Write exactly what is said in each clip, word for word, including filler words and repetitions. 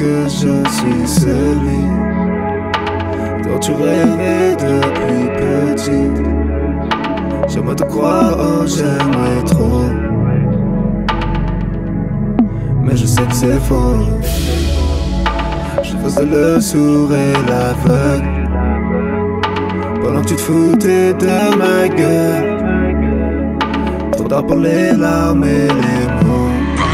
que je suis celui dont tu rêvais depuis petit. J'aimerais te croire, oh j'aimerais trop, mais je sais que c'est faux. Je faisais le sourd et l'aveugle pendant que tu te foutais de ma gueule. Trop tard pour les larmes et les mots.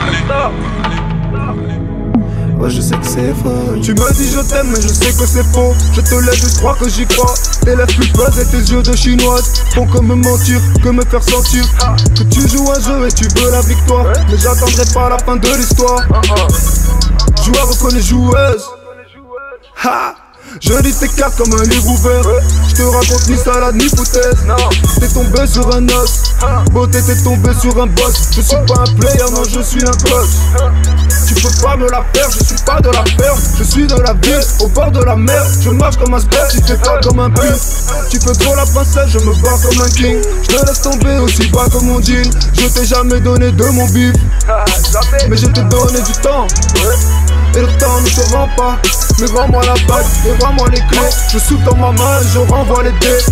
Ouais, je sais que c'est faux. Tu me dis je t'aime mais je sais que c'est faux. Je te laisse juste croire que j'y crois. Tes lèvres pulpeuses et tes yeux de chinoise font que me mentir, que me faire sentir que tu joues un jeu et tu veux la victoire. Mais j'attendrai pas la fin de l'histoire. Joueur reconnaît joueuse. Ha! Je lis tes cartes comme un livre ouvert. Je te raconte ni salade ni foutaise. T'es tombé sur un os. Beauté t'es tombé sur un boss. Je suis pas un player, non je suis un gosse. Tu peux pas me la faire, je suis pas de la ferme. Je suis de la ville, au bord de la mer. Je marche comme un sperme, tu fais pas comme un pute. Tu fais trop la princesse, je me bats comme un king. Je te laisse tomber aussi bas que mon jean. Je t'ai jamais donné de mon bif, mais je t'ai donné du temps. Et le temps ne se rend pas. Mais rends-moi la bague et rends-moi les clés. Je souffle dans ma main et je renvoie les dés.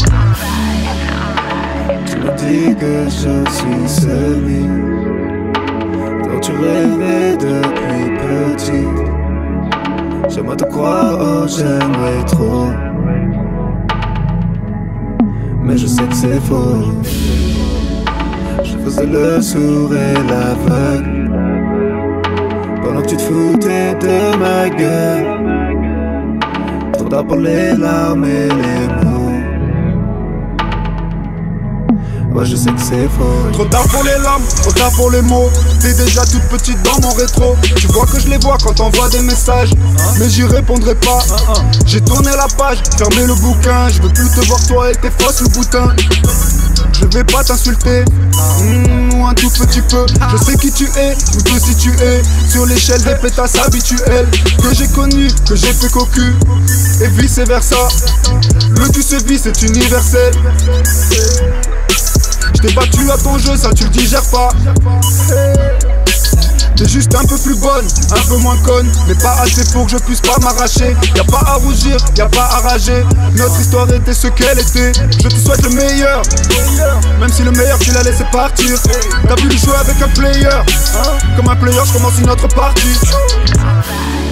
Tu me dis que je suis celui dont tu rêvais depuis petit. J'aimerais te croire, oh j'aimerais trop, mais je sais que c'est faux. Je faisais le sourd et l'aveugle pendant que tu te foutais de ma gueule. Trop tard pour les larmes et les mots. Ouais, je sais que c'est faux. Trop tard pour les larmes, trop tard pour les mots. T'es déjà toute petite dans mon rétro. Tu vois que je les vois quand t'envoies des messages, mais j'y répondrai pas. J'ai tourné la page, fermé le bouquin. Je veux plus te voir toi et tes fausses le boutin. Je vais pas t'insulter, mmh, ou un tout petit peu. Je sais qui tu es, où te si tu es. Sur l'échelle des pétasses habituelles que j'ai connu, que j'ai fait cocu, et vice versa. Le cul se vit, c'est universel. Je t'ai battu à ton jeu, ça tu le digères pas. T'es juste un peu plus bonne, un peu moins conne, mais pas assez pour que je puisse pas m'arracher. Y'a pas à rougir, y'a pas à rager. Notre histoire était ce qu'elle était. Je te souhaite le meilleur, même si le meilleur tu l'as laissé partir. T'as voulu jouer avec un player, comme un player je commence une autre partie.